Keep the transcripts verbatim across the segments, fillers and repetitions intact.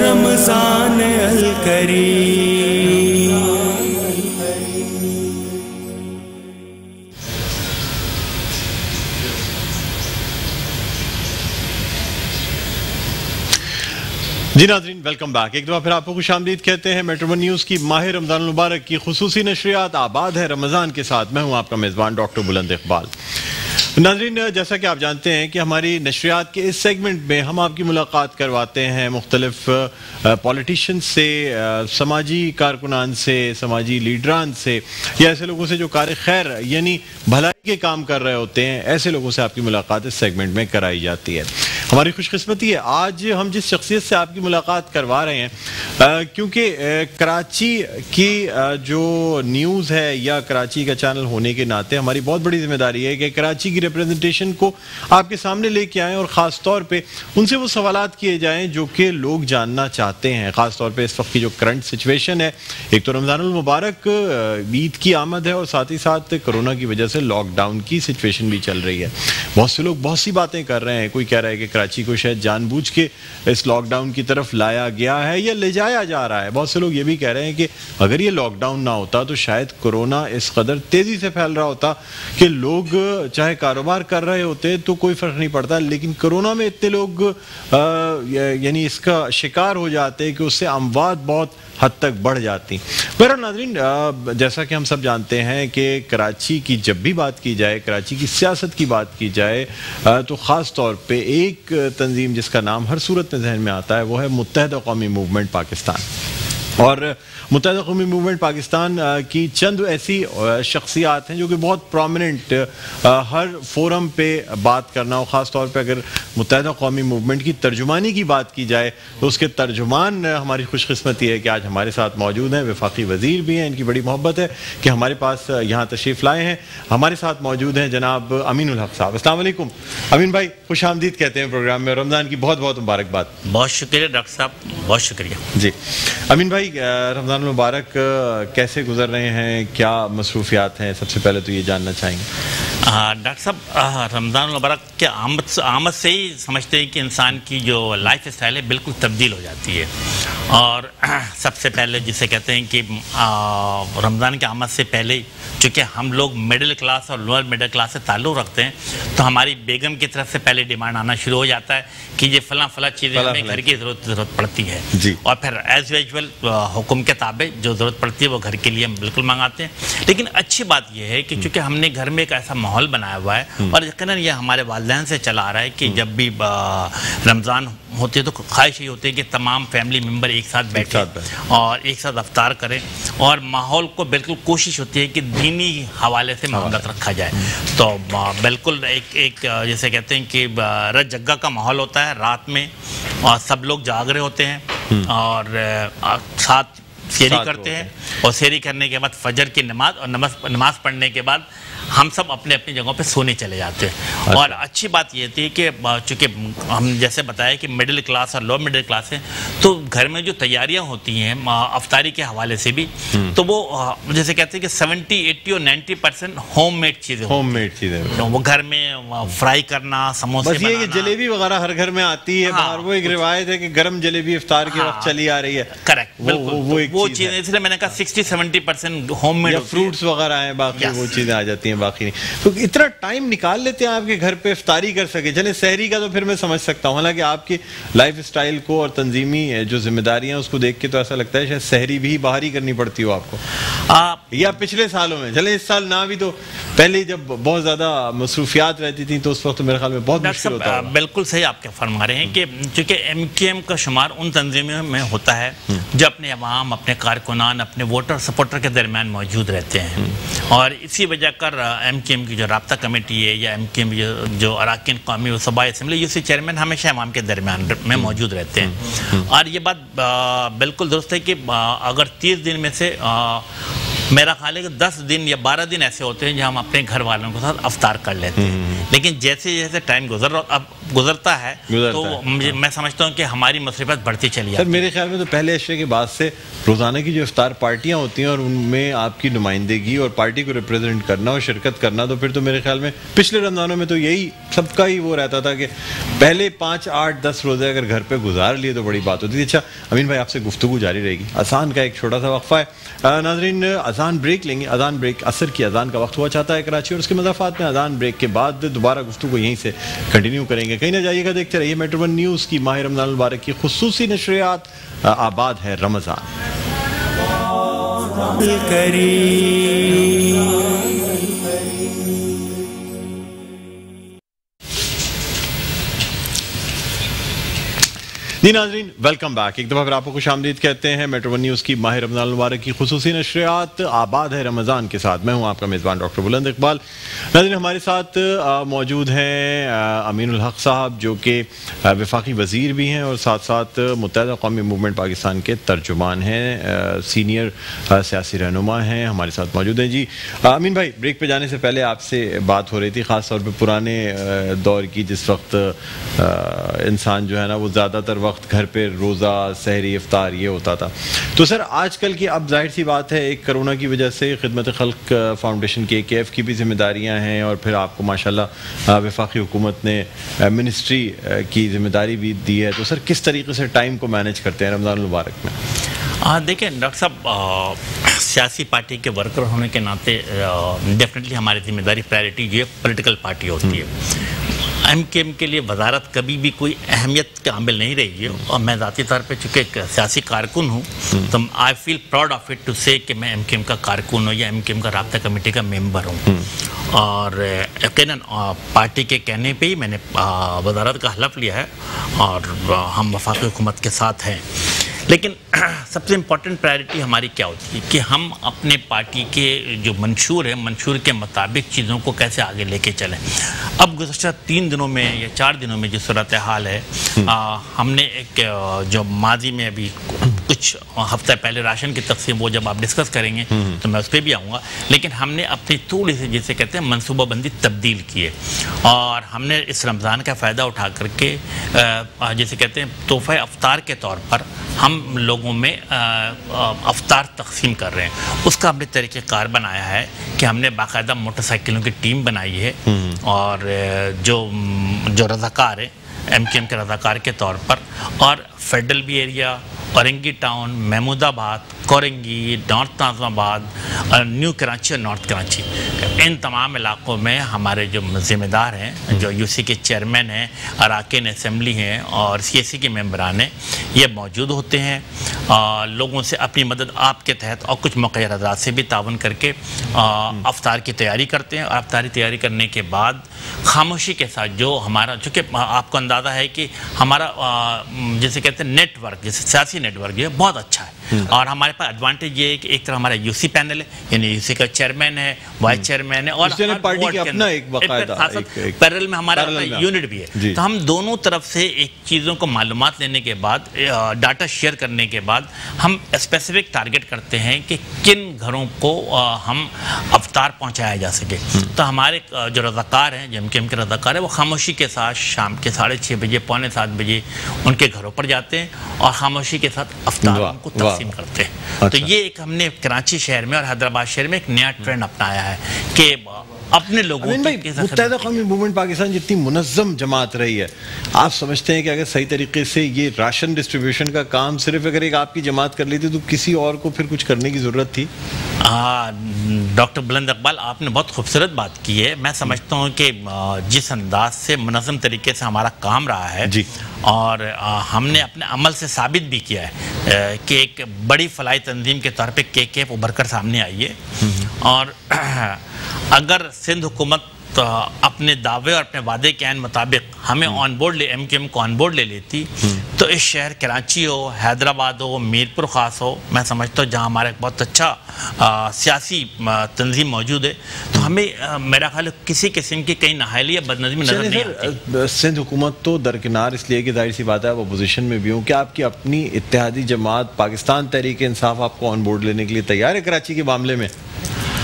رمضان الکریم. جی ناظرین، welcome back. ایک دفعہ پھر آپ کو خوش آمدید کہتے ہیں. میٹرو ون نیوز کی ماہ رمضان المبارک کی خصوصی نشریات آباد ہے رمضان کے ساتھ. میں ہوں آپ کا میزبان ڈاکٹر بلند اقبال. ناظرین، جیسا کہ آپ جانتے ہیں کہ ہماری نشریات کے اس سیگمنٹ میں ہم آپ کی ملاقات کرواتے ہیں مختلف پولیٹیشین سے، سماجی کارکنان سے، سماجی لیڈران سے، یا ایسے لوگوں سے جو کار خیر یعنی بھلائی کے کام کر رہے ہوتے ہیں. ایسے لوگوں سے آپ کی ملاقات اس سیگمنٹ میں کرائی جاتی ہے. ہماری خوش قسمتی ہے آج ہم جس شخصیت سے آپ کی ملاقات کروا رہے ہیں، کیونکہ کراچی کی جو نیوز ہے یا کراچی کا چینل ہونے کے ناطے ہماری بہت بڑی ذمہ داری ہے کہ کراچی کی ریپرزنٹیشن کو آپ کے سامنے لے کے آئیں، اور خاص طور پہ ان سے وہ سوالات کیے جائیں جو کہ لوگ جاننا چاہتے ہیں. خاص طور پہ اس وقت کی جو کرنٹ سچویشن ہے، ایک تو رمضان المبارک عید کی آمد ہے، اور ساتھ ہی ساتھ کرونا کی وجہ سے لاک ڈاؤن کی سچویشن بھی چل رہی ہے. بہت سے لوگ بہت سی باتیں کر رہے ہیں. کوئی کہہ رہا ہے کہ کراچی کو شاید جان بوجھ کے اس لاک ڈاؤن کی طرف لایا گیا ہے یا لے جایا جا رہا ہے. بہت سے لوگ یہ بھی کہہ رہے ہیں کہ اگر یہ لاک ڈاؤن نہ ہوتا تو شاید کرونا اس قدر تیزی سے پھیل رہا ہوتا کہ لوگ چاہے کاروبار کر رہے ہوتے تو کوئی فرق نہیں پڑتا، لیکن کرونا میں اتنے لوگ یعنی اس کا شکار ہو جاتے کہ اس سے اموات بہت حد تک بڑھ جاتی. بہرحال ناظرین، جیسا کہ ہم سب جانتے ہیں کہ کراچی کی جب بھی بات کی جائے، کراچی کی سیاست کی بات کی جائے، تو خاص طور پہ ایک تنظیم جس کا نام ہر صورت میں ذہن میں آتا ہے وہ ہے متحدہ قومی موومنٹ پاکستان. اور متحدہ قومی موومنٹ پاکستان کی چند ایسی شخصیات ہیں جو کہ بہت پرومیننٹ ہر فورم پہ بات کرنا، اور خاص طور پہ اگر متحدہ قومی موومنٹ کی ترجمانی کی بات کی جائے تو اس کے ترجمان ہماری خوش قسمتی ہے کہ آج ہمارے ساتھ موجود ہیں. وفاقی وزیر بھی ہیں، ان کی بڑی محبت ہے کہ ہمارے پاس یہاں تشریف لائے ہیں. ہمارے ساتھ موجود ہیں جناب امین الحق صاحب. السلام علیکم امین بھائی، خوش آمدید کہتے ہیں پروگرام میں. رمضان کی بہت بہت مبارکباد. بہت شکریہ ڈاکٹر صاحب، بہت شکریہ. جی امین بھائی، رمضان مبارک کیسے گزر رہے ہیں؟ کیا مصروفیات ہیں؟ سب سے پہلے تو یہ جاننا چاہیں گے. ڈاکٹر صاحب، رمضان المبارک کے آمد آمد سے ہی سمجھتے ہیں کہ انسان کی جو لائف اسٹائل ہے بالکل تبدیل ہو جاتی ہے. اور سب سے پہلے جسے کہتے ہیں کہ رمضان کے آمد سے پہلے چونکہ ہم لوگ مڈل کلاس اور لوور مڈل کلاس سے تعلق رکھتے ہیں، تو ہماری بیگم کی طرف سے پہلے ڈیمانڈ آنا شروع ہو جاتا ہے کہ یہ فلاں فلاں چیزیں ہمیں گھر کی ضرورت ضرورت پڑتی ہے. جی. اور پھر ایز یوزول حکم کے تابع جو ضرورت پڑتی ہے وہ گھر کے لیے ہم بالکل منگاتے ہیں. لیکن اچھی بات یہ ہے کہ چونکہ ہم نے گھر میں ایک ایسا ماحول بنایا ہوا ہے، اور یقیناً یہ ہمارے والدین سے چلا آ رہا ہے کہ جب بھی رمضان ہوتی ہے تو خواہش یہ ہوتی ہے کہ تمام فیملی ممبر ایک ساتھ بیٹھیں اور ایک ساتھ افطار کریں، اور ماحول کو بالکل کوشش ہوتی ہے کہ دینی حوالے سے معاملات رکھا جائے. تو بالکل ایک ایک جیسے کہتے ہیں کہ رت جگہ کا ماحول ہوتا ہے رات میں، اور سب لوگ جاگ رہے ہوتے ہیں اور ساتھ سیری کرتے ہیں، اور سیری کرنے کے بعد فجر کی نماز اور نماز نماز پڑھنے کے بعد ہم سب اپنے اپنی جگہوں پہ سونے چلے جاتے ہیں. اور اچھی بات یہ تھی کہ چونکہ ہم جیسے بتایا کہ مڈل کلاس اور لو مڈل کلاس ہیں، تو گھر میں جو تیاریاں ہوتی ہیں افطاری کے حوالے سے بھی، تو وہ جیسے کہتے ہیں کہ سیونٹی ایٹی اور نائنٹی پرسینٹ ہوم میڈ چیزیں ہوم میڈ چیزیں وہ گھر میں فرائی کرنا، سموسے بس یہ جلیبی وغیرہ ہر گھر میں آتی ہے باہر. وہ ایک روایت ہے کہ گرم جلیبی افطار کے وقت چلی آ رہی ہے. کریکٹ، بالکل وہ چیزیں، اس لیے میں نے کہا sixty seventy percent home made. Fruits وغیرہ ہیں، باقی وہ چیزیں آ جاتی ہیں، باقی نہیں. تو اتنا ٹائم نکال لیتے ہیں آپ کے گھر پہ افطاری کر سکے. چلے سحری کا تو پھر میں سمجھ سکتا ہوں، حالانکہ آپ کی لائف اسٹائل کو اور تنظیمی جو ذمہ داریاں اس کو دیکھ کے تو ایسا لگتا ہے شاید سحری بھی باہر ہی کرنی پڑتی ہو آپ کو، یا پچھلے سالوں میں. چلے اس سال نہ بھی تو پہلے جب بہت زیادہ مصروفیات رہتی تھیں تو اس وقت میرے خیال میں بہت مشکل ہوتا ہے. بالکل صحیح آپ کے فرما رہے ہیں کہ چونکہ ایم کیو ایم کا شمار ان تنظیموں میں ہوتا ہے جو اپنے عوام، اپنے کارکنان، اپنے ووٹر سپورٹر کے درمیان موجود رہتے ہیں. اور اسی وجہ کر ایم کیو ایم کی جو رابطہ کمیٹی ہے یا ایم کیو ایم جو اراکین قومی و صوبائی اسمبلی، یو سی چیئرمین ہمیشہ عوام کے درمیان میں موجود رہتے ہیں. اور یہ بات بالکل درست ہے کہ اگر تیس دن میں سے میرا خیال ہے کہ دس دن یا بارہ دن ایسے ہوتے ہیں جہاں ہم اپنے گھر والوں کے ساتھ افطار کر لیتے ہیں. لیکن جیسے جیسے ٹائم گزر رہا، اب گزرتا ہے تو مجھے میں سمجھتا ہوں کہ ہماری مصروفیت بڑھتی چلی جاتی ہے. سر میرے خیال میں تو پہلے عشرے کے بعد سے روزانہ کی جو افطار پارٹیاں ہوتی ہیں اور ان میں آپ کی نمائندگی اور پارٹی کو ریپرزینٹ کرنا اور شرکت کرنا, تو پھر تو میرے خیال میں پچھلے رمضانوں میں تو یہی سب کا ہی وہ رہتا تھا کہ پہلے پانچ آٹھ دس روزے اگر گھر پہ گزار لیے تو بڑی بات ہوتی تھی. اچھا امین بھائی, آپ سے گفتگو جاری رہے گی. اذان کا ایک چھوٹا سا وقفہ ہے ناظرین, اذان بریک لیں گے. اذان بریک, عصر کی اذان کا وقت ہوا چاہتا ہے کراچی اور اس کے مضافات میں. اذان بریک کے بعد دوبارہ گفتگو یہیں سے کنٹینیو کریں گے. کہیں نہ جائیے گا, دیکھتے رہیے میٹرو ون نیوز کی ماہ رمضان المبارک کی خصوصی نشریات. آباد ہے رمضان. جی ناظرین, ویلکم بیک. ایک دفعہ پھر آپ کو خوش آمدید کہتے ہیں میٹرو ون نیوز کی ماہ رمضان المبارک کی خصوصی نشریات آباد ہے رمضان کے ساتھ. میں ہوں آپ کا میزبان ڈاکٹر بلند اقبال. ناظرین, ہمارے ساتھ موجود ہیں امین الحق صاحب جو کہ وفاقی وزیر بھی ہیں اور ساتھ ساتھ متحدہ قومی موومنٹ پاکستان کے ترجمان ہیں, سینئر سیاسی رہنما ہیں, ہمارے ساتھ موجود ہیں. جی امین بھائی, بریک پہ جانے سے پہلے آپ سے بات ہو رہی تھی خاص طور پہ پرانے دور کی, جس وقت انسان جو ہے نا وہ زیادہ تر وقت گھر پہ روزہ سحری افطار یہ ہوتا تھا. تو سر آج کل کی اب ظاہر سی بات ہے ایک کرونا کی وجہ سے خدمت خلق فاؤنڈیشن کی کے ایف کی بھی ذمہ داریاں ہیں اور پھر آپ کو ماشاءاللہ وفاقی حکومت نے منسٹری کی ذمہ داری بھی دی ہے. تو سر کس طریقے سے ٹائم کو مینیج کرتے ہیں رمضان المبارک میں؟ ہاں دیکھیں ڈاکٹر صاحب, سیاسی پارٹی کے ورکر ہونے کے ناطے ڈیفینیٹلی ہماری ذمہ داری پرائرٹی یہ پولیٹیکل پارٹی ہوتی ہے. ایم کے ایم کے لیے وزارت کبھی بھی کوئی اہمیت کا عامل نہیں رہی ہے, اور میں ذاتی طور پہ چونکہ ایک سیاسی کارکن ہوں تو I feel proud of it to say کہ میں ایم کے ایم کا کارکن ہوں یا ایم کے ایم کا رابطہ کمیٹی کا ممبر ہوں. اور یقیناً پارٹی کے کہنے پہ ہی میں نے وزارت کا حلف لیا ہے اور ہم وفاقی حکومت کے ساتھ ہیں. لیکن سب سے امپورٹنٹ پرائرٹی ہماری کیا ہوتی ہے کہ ہم اپنے پارٹی کے جو منشور ہے منشور کے مطابق چیزوں کو کیسے آگے لے کے چلیں. اب گزشتہ تین دنوں میں یا چار دنوں میں جو صورتحال ہے, ہم نے ایک جو ماضی میں ابھی کچھ ہفتہ پہلے راشن کی تقسیم, وہ جب آپ ڈسکس کریں گے تو میں اس پہ بھی آؤں گا, لیکن ہم نے اپنی تھوڑی سی جسے کہتے ہیں منصوبہ بندی تبدیل کی ہے اور ہم نے اس رمضان کا فائدہ اٹھا کر کے جسے کہتے ہیں تحفہ افطار کے طور پر ہم لوگوں میں افطار تقسیم کر رہے ہیں. اس کا ہم نے طریقہ کار بنایا ہے کہ ہم نے باقاعدہ موٹر سائیکلوں کی ٹیم بنائی ہے اور جو جو رضاکار ہیں ایم کے ایم کے رضاکار کے طور پر, اور federal B area, Orangi town, Mahmoodabad, Korangi, north ناظم آباد, نیو کراچی اور نارتھ کراچی, ان تمام علاقوں میں ہمارے جو ذمہ دار ہیں, جو یو سی کے چیئرمین ہیں, اراکین اسمبلی ہیں اور سی ایس سی کے ممبران ہیں, یہ موجود ہوتے ہیں. لوگوں سے اپنی مدد آپ کے تحت اور کچھ مقررہ حضرات سے بھی تعاون کر کے افطار کی تیاری کرتے ہیں. اور افطاری تیاری کرنے کے بعد خاموشی کے ساتھ جو ہمارا, چونکہ آپ کو اندازہ ہے کہ ہمارا جیسے کہتے ہیں نیٹ ورک, جیسے سیاسی نیٹ ورک جو ہے بہت اچھا ہے, اور ہمارے پاس ایڈوانٹیج یہ ہے کہ ایک طرح ہمارا یو سی پینل ہے, یعنی یو سی کا چیئرمین ہے, وائس چیئرمین ہے, اور پیرل میں ہمارا یونٹ بھی ہے. تو ہم دونوں طرف سے ایک چیزوں کو معلومات لینے کے بعد, ڈاٹا شیئر کرنے کے بعد ہم اسپیسیفک ٹارگٹ کرتے ہیں کہ کن گھروں کو ہم افطار پہنچایا جا سکے. تو ہمارے جو رضاکار ہیں, جو ایم کے ایم کے رضاکار ہیں, وہ خاموشی کے ساتھ شام کے ساڑھے چھ بجے پونے سات بجے ان کے گھروں پر جاتے ہیں اور خاموشی کے ساتھ افطار کو تقسیم کرتے ہیں. تو یہ ایک ہم نے کراچی شہر میں اور حیدرآباد شہر میں ایک نیا ٹرینڈ اپنایا ہے کہ اپنے لوگوں کی. متحدہ قومی موومنٹ پاکستان جتنی منظم جماعت رہی ہے, آپ سمجھتے ہیں کہ اگر صحیح طریقے سے یہ راشن ڈسٹریبیوشن کا کام صرف اگر ایک آپ کی جماعت کر لیتی تو کسی اور کو پھر کچھ کرنے کی ضرورت تھی؟ ڈاکٹر بلند اقبال, آپ نے بہت خوبصورت بات کی ہے. میں سمجھتا ہوں کہ جس انداز سے منظم طریقے سے ہمارا کام رہا ہے جی, اور ہم نے اپنے عمل سے ثابت بھی کیا ہے کہ ایک بڑی فلاحی تنظیم کے طور پہ کے کے ایف ابھر کر سامنے آئی ہے. اور اگر سندھ حکومت اپنے دعوے اور اپنے وعدے کے عین مطابق ہمیں آن بورڈ لے ایم کے ایم کو آن بورڈ لے لیتی تو اس شہر کراچی ہو, حیدرآباد ہو, میرپور خاص ہو, میں سمجھتا ہوں جہاں ہمارا ایک بہت اچھا سیاسی تنظیم موجود ہے, تو ہمیں میرا خیال ہے کسی قسم کی کہیں نااہلی یا بدنظمی نظر نہیں آتی. سندھ حکومت تو درکنار اس لیے کہ ظاہر سی بات ہے آپ اپوزیشن میں بھی ہوں, کہ آپ کی اپنی اتحادی جماعت پاکستان تحریک انصاف آپ کو آن بورڈ لینے کے لیے تیار ہے کراچی کے معاملے میں؟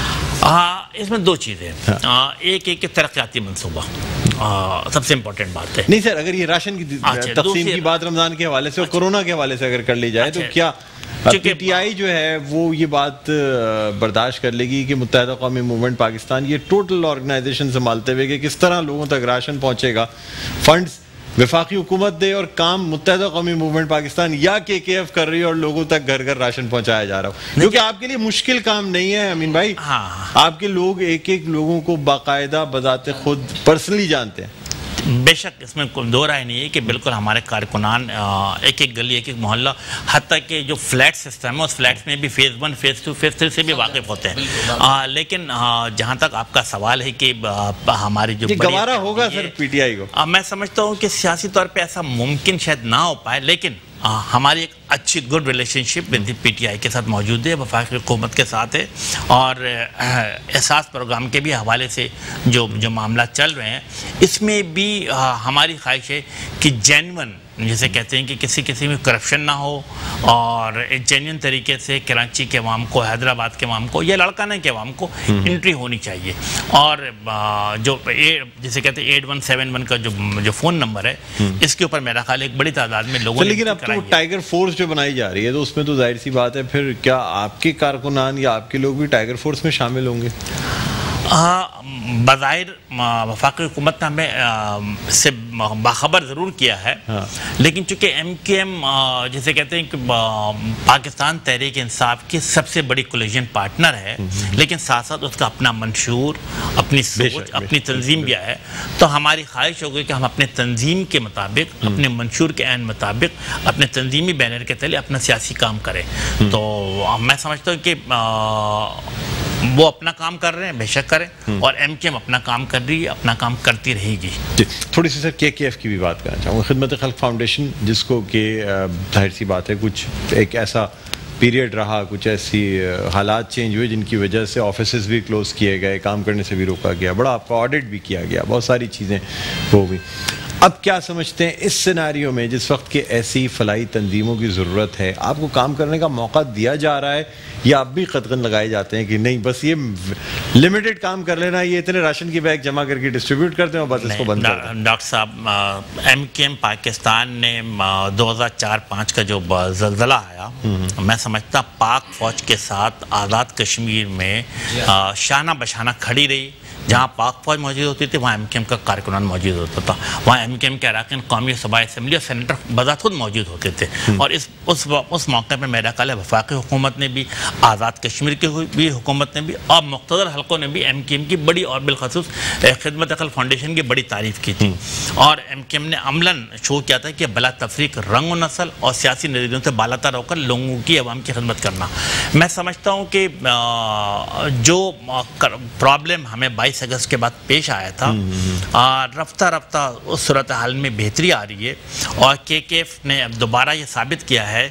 اس میں دو چیزیں، ایک ایک ترقیاتی منصوبہ سب سے امپورٹنٹ بات ہے. نہیں سر، اگر یہ راشن کی تقسیم کی بات رمضان کے حوالے سے اور کورونا کے حوالے سے اگر کر لی جائے تو کیا پی ٹی آئی جو ہے وہ یہ بات برداشت کر لے گی کہ متحدہ قومی موومنٹ پاکستان یہ ٹوٹل آرگنائزیشن سنبھالتے ہوئے کہ کس طرح لوگوں تک راشن پہنچے گا، فنڈز وفاقی حکومت دے اور کام متحدہ قومی موومنٹ پاکستان یا کے کے ایف کر رہی ہے اور لوگوں تک گھر گھر راشن پہنچایا جا رہا ہو؟ کیونکہ آپ کے لیے مشکل کام نہیں ہے امین بھائی، آپ کے لوگ ایک ایک لوگوں کو باقاعدہ بذات خود پرسنلی جانتے ہیں. بے شک اس میں کوئی دو رائے نہیں ہے کہ بالکل ہمارے کارکنان ایک ایک گلی ایک ایک محلہ حتیٰ کہ جو فلیٹ سسٹم ہے اس فلیٹس میں بھی phase one phase two phase three سے بھی واقف ہوتے ہیں. لیکن جہاں تک آپ کا سوال ہے کہ ہماری جو گوارا ہوگا سر پی ٹی آئی کو، میں سمجھتا ہوں کہ سیاسی طور پہ ایسا ممکن شاید نہ ہو پائے، لیکن ہماری ایک اچھی good relationship with P T I کے ساتھ موجود ہے، وفاقی حکومت کے ساتھ ہے، اور احساس پروگرام کے بھی حوالے سے جو جو معاملات چل رہے ہیں اس میں بھی ہماری خواہش ہے کہ جینون جسے کہتے ہیں کہ کسی کسی میں کرپشن نہ ہو اور ایک جینین طریقے سے کراچی کے عوام کو، حیدرآباد کے عوام کو یا لڑکانے کے عوام کو انٹری ہونی چاہیے. اور جو جسے کہتے ہیں ایٹ ون سیون ون کا جو جو فون نمبر ہے اس کے اوپر میرا خیال ایک بڑی تعداد میں لوگوں نے، لیکن اب تو ٹائیگر فورس جو بنائی جا رہی ہے تو اس میں تو ظاہر سی بات ہے پھر کیا آپ کے کارکنان یا آپ کے لوگ بھی ٹائیگر فورس میں شامل ہوں گے؟ بظاہر وفاقی حکومت نے ہمیں سے باخبر ضرور کیا ہے، لیکن چونکہ ایم کیو ایم جسے کہتے ہیں کہ پاکستان تحریک انصاف کی سب سے بڑی کولیجن پارٹنر ہے، لیکن ساتھ ساتھ اس کا اپنا منشور، اپنی سوچ، اپنی تنظیم بھی ہے، تو ہماری خواہش ہوگی کہ ہم اپنے تنظیم کے مطابق، اپنے منشور کے عین مطابق، اپنے تنظیمی بینر کے تلے اپنا سیاسی کام کریں. تو میں سمجھتا ہوں کہ وہ اپنا کام کر رہے ہیں، بے شک کریں، اور ایم کے ایم اپنا کام کر رہی ہے، اپنا کام کرتی رہے گی. تھوڑی سی سر کے کے ایف کی بھی بات کرنا چاہوں گا، خدمت خلق فاؤنڈیشن، جس کو کہ ظاہر سی بات ہے کچھ ایک ایسا پیریڈ رہا، کچھ ایسی حالات چینج ہوئے جن کی وجہ سے آفیسز بھی کلوز کیے گئے، کام کرنے سے بھی روکا گیا، بڑا آپ کا آڈٹ بھی کیا گیا، بہت ساری چیزیں ہو گئی. اب کیا سمجھتے ہیں اس سیناریو میں جس وقت کہ ایسی فلاحی تنظیموں کی ضرورت ہے، آپ کو کام کرنے کا موقع دیا جا رہا ہے یا آپ بھی قدغن لگائے جاتے ہیں کہ نہیں بس یہ لمیٹڈ کام کر لینا، یہ اتنے راشن کی بیگ جمع کر کے ڈسٹریبیوٹ کرتے ہیں اور بس اس کو بند کر دیں؟ ڈاکٹر صاحب، ایم کے ایم پاکستان نے دو ہزار چار پانچ کا جو زلزلہ آیا، میں سمجھتا پاک فوج کے ساتھ آزاد کشمیر میں شانہ بشانہ کھڑی رہی. جہاں پاک فوج موجود ہوتی تھی وہاں ایم کے ایم کا کارکنان موجود ہوتا تھا، وہاں ایم کے ایم کے اراکین قومی صوبائی اسمبلی اور سینیٹر بذات خود موجود ہوتے تھے. اور اس اس اس موقع پہ میرا خیال ہے وفاقی حکومت نے بھی، آزاد کشمیر کی بھی حکومت نے بھی، اور مقتدر حلقوں نے بھی ایم کے ایم کی بڑی اور بالخصوص خدمت خلق فاؤنڈیشن کی بڑی تعریف کی تھی. اور ایم کے ایم نے عملاً شو کیا تھا کہ بلا تفریق رنگ و نسل اور سیاسی نظریوں سے بالاتر ہو کر لوگوں کی، عوام کی خدمت کرنا. میں سمجھتا ہوں کہ جو پرابلم ہمیں بائیس اگست کے بعد پیش آیا تھا، رفتہ رفتہ اس صورتحال میں بہتری آ رہی ہے، اور کے کے ایف نے اب دوبارہ یہ ثابت کیا ہے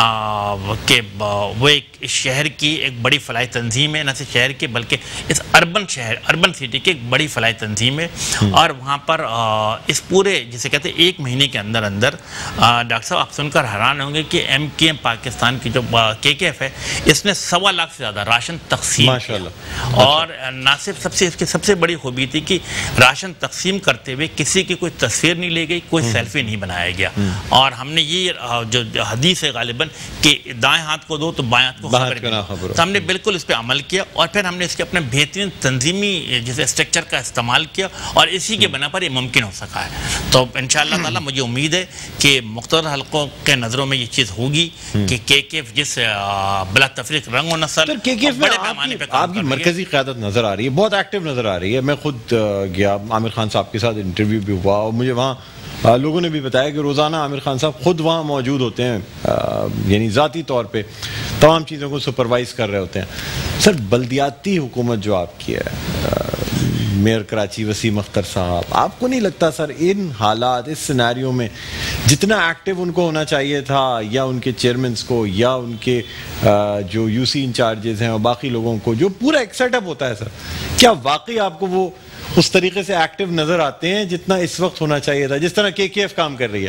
کہ وہ ایک شہر کی ایک بڑی فلاحی تنظیم ہے، نہ صرف شہر کی بلکہ اس اربن شہر اربن سٹی کی ایک بڑی فلاحی تنظیم ہے. اور وہاں پر اس پورے جسے کہتے ہیں ایک مہینے کے اندر اندر ڈاکٹر صاحب آپ سن کر حیران ہوں گے کہ ایم کے ایم پاکستان کی جو کے کے ایف ہے اس نے سوا لاکھ سے زیادہ راشن تقسیم کیا. اور نہ صرف سب سے اس کی سب سے بڑی خوبی تھی کہ راشن تقسیم کرتے ہوئے کسی کی کوئی تصویر نہیں لی گئی، کوئی سیلفی نہیں بنایا گیا. اور ہم نے یہ جو حدیث ہے غالباً کہ دائیں ہاتھ کو دو تو بائیں ہاتھ کو خبر بھی، تو ہم نے بالکل اس پہ عمل کیا، اور پھر ہم نے اس کے اپنے بہترین تنظیمی جیسے اسٹرکچر کا استعمال کیا، اور اسی کے بنا پر یہ ممکن ہو سکا ہے. تو انشاءاللہ تعالیٰ مجھے امید ہے کہ مختلف حلقوں کے نظروں میں یہ چیز ہوگی کہ کے کے ایف جس بلا تفریق رنگ و نسل بڑے پیمانے پہ آپ کی مرکزی قیادت نظر آ رہی ہے، بہت ایکٹیو نظر آ رہی ہے. میں خود گیا، عامر خان صاحب کے ساتھ انٹرویو بھی ہوا، اور مجھے وہاں لوگوں نے بھی بتایا کہ روزانہ عامر خان صاحب خود وہاں موجود ہوتے ہیں، یعنی ذاتی طور پہ تمام چیزوں کو سپروائز کر رہے ہوتے ہیں. سر بلدیاتی حکومت جو آپ کی ہے، میئر کراچی وسیم اختر صاحب، آپ کو نہیں لگتا سر ان حالات، اس سیناریو میں جتنا ایکٹیو ان کو ہونا چاہیے تھا، یا ان کے چیئرمنس کو، یا ان کے جو یو سی انچارجز ہیں اور باقی لوگوں کو، جو پورا ایک سیٹ اپ ہوتا ہے سر، کیا واقعی آپ کو وہ اس طریقے سے ایکٹیو نظر آتے ہیں جتنا اس وقت ہونا چاہیے تھا، جس طرح کے کے ایف کام کر رہی ہے؟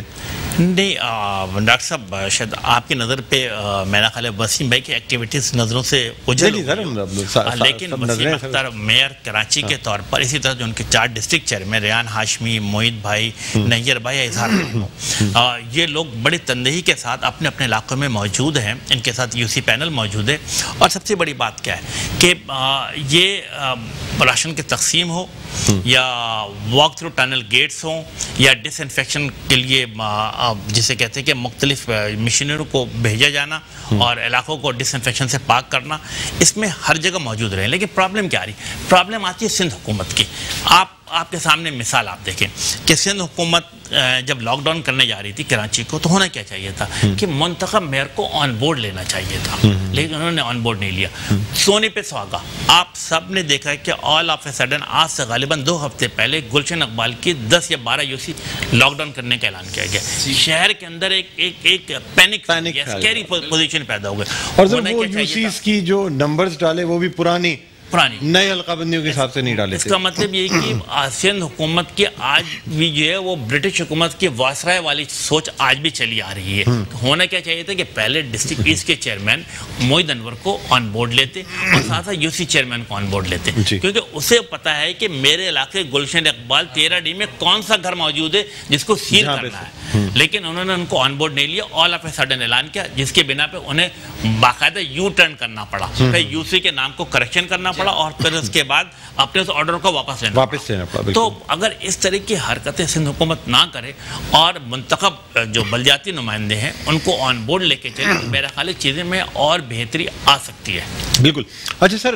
نہیں ڈاکٹر صاحب شاید آپ کی نظر پہ میرا خیال ہے وسیم بھائی کی ایکٹیویٹیز نظروں سے اجل لیکن وسیم اختر میئر کراچی کے طور پر اسی طرح جو ان کے چار ڈسٹرکٹ چیئرمین ریان ہاشمی موید بھائی نیر بھائی اظہار یہ لوگ بڑی تندہی کے ساتھ اپنے اپنے علاقوں میں موجود ہیں. ان کے ساتھ یو سی پینل موجود ہے اور سب سے بڑی بات کیا ہے کہ یہ راشن کی تقسیم ہو یا واک تھرو ٹنل گیٹس ہوں یا ڈس انفیکشن کے لیے جسے کہتے ہیں کہ مختلف مشینوں کو بھیجا جانا اور علاقوں کو ڈس انفیکشن سے پاک کرنا, اس میں ہر جگہ موجود رہے. لیکن پرابلم کیا آ رہی پرابلم آتی ہے سندھ حکومت کی. آپ آپ کے سامنے مثال آپ دیکھیں کہ سندھ حکومت جب لاک ڈاؤن کرنے جا رہی تھی کراچی کو تو ہونا کیا چاہیے تھا کہ منتخب میئر کو آن بورڈ لینا چاہیے تھا, لیکن انہوں نے آن بورڈ نہیں لیا. سونے پہ سہاگا آپ سب نے دیکھا ہے کہ آل آف اے سڈن آج سے غالباً دو ہفتے پہلے گلشن اقبال کی دس یا بارہ یو سی لاک ڈاؤن کرنے کا اعلان کیا گیا. شہر کے اندر ایک ایک ایک پینک اسکیری پوزیشن پیدا ہو گئی اور وہ یو سیز کی جو نمبرز ڈالے وہ بھی پرانی پرانی نئے حلقہ بندیوں کے حساب سے نہیں ڈالے. اس کا مطلب یہ کہ سندھ حکومت کی آج بھی جو ہے وہ برٹش حکومت کی وائسرائے والی سوچ آج بھی چلی آ رہی ہے. ہونا کیا چاہیے تھا کہ پہلے ڈسٹرکٹ ایسٹ کے چیئرمین موید انور کو آن بورڈ لیتے اور ساتھ ساتھ یو سی چیئرمین کو آن بورڈ لیتے, کیونکہ اسے پتا ہے کہ میرے علاقے گلشن اقبال تیرہ ڈی میں کون سا گھر موجود ہے جس کو سیل کرنا ہے. لیکن انہوں نے ان کو آن بورڈ نہیں لیا, آل آف اے سڈن اعلان کیا جس کے بنا پہ انہیں باقاعدہ یو ٹرن کرنا پڑا, پھر یو سی کے نام کو کریکشن کرنا پڑا اور پھر اس کے بعد اپنے اس آرڈر کو واپس لینا واپس لینا پڑا. تو اگر اس طرح کی حرکتیں سندھ حکومت نہ کرے اور منتخب جو بلدیاتی نمائندے ہیں ان کو آن بورڈ لے کے چلے تو میرا خیال ہے چیزیں میں اور بہتری آ سکتی ہے. بالکل. اچھا سر,